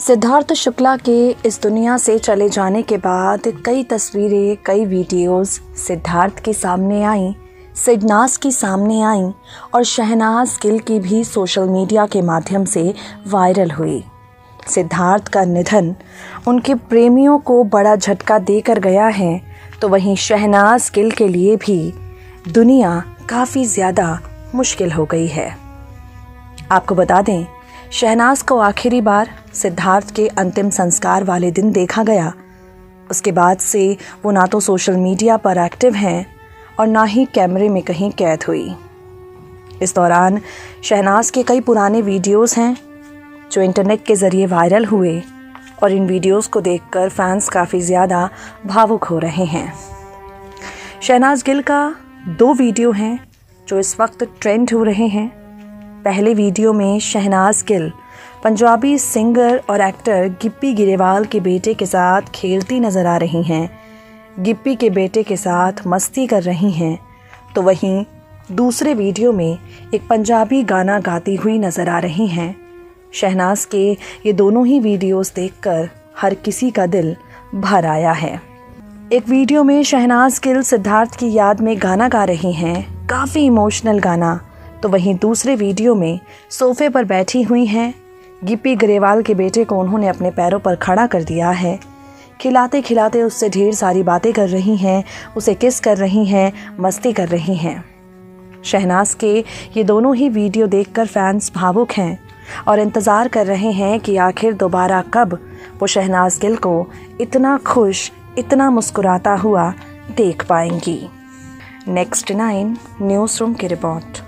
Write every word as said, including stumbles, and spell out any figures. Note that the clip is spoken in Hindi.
सिद्धार्थ शुक्ला के इस दुनिया से चले जाने के बाद कई तस्वीरें, कई वीडियोस सिद्धार्थ के सामने आईं, सिडनाज की सामने आईं और शहनाज गिल की भी सोशल मीडिया के माध्यम से वायरल हुई। सिद्धार्थ का निधन उनके प्रेमियों को बड़ा झटका देकर गया है, तो वहीं शहनाज गिल के लिए भी दुनिया काफ़ी ज़्यादा मुश्किल हो गई है। आपको बता दें, शहनाज को आखिरी बार सिद्धार्थ के अंतिम संस्कार वाले दिन देखा गया। उसके बाद से वो ना तो सोशल मीडिया पर एक्टिव हैं और ना ही कैमरे में कहीं कैद हुई। इस दौरान शहनाज के कई पुराने वीडियोस हैं जो इंटरनेट के ज़रिए वायरल हुए और इन वीडियोस को देखकर फैंस काफ़ी ज़्यादा भावुक हो रहे हैं। शहनाज गिल का दो वीडियो हैं जो इस वक्त ट्रेंड हो रहे हैं। पहले वीडियो में शहनाज गिल पंजाबी सिंगर और एक्टर गिप्पी गिरेवाल के बेटे के साथ खेलती नज़र आ रही हैं। गिप्पी के बेटे के साथ मस्ती कर रही हैं, तो वहीं दूसरे वीडियो में एक पंजाबी गाना गाती हुई नज़र आ रही हैं। शहनाज के ये दोनों ही वीडियोस देखकर हर किसी का दिल भर आया है। एक वीडियो में शहनाज गिल सिद्धार्थ की याद में गाना गा रही हैं, काफ़ी इमोशनल गाना, तो वहीं दूसरे वीडियो में सोफे पर बैठी हुई हैं। गिप्पी ग्रेवाल के बेटे को उन्होंने अपने पैरों पर खड़ा कर दिया है। खिलाते खिलाते उससे ढेर सारी बातें कर रही हैं, उसे किस कर रही हैं, मस्ती कर रही हैं। शहनाज के ये दोनों ही वीडियो देखकर फैंस भावुक हैं और इंतज़ार कर रहे हैं कि आखिर दोबारा कब वो शहनाज गिल को इतना खुश, इतना मुस्कुराता हुआ देख पाएंगी। नेक्स्ट नाइन न्यूज़ रूम की रिपोर्ट।